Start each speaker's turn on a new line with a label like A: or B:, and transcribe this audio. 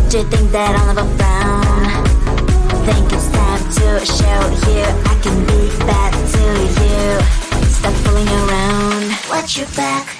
A: Do you think that I'll never frown? Think it's time to show you I can be bad to you. Stop fooling around. Watch your back.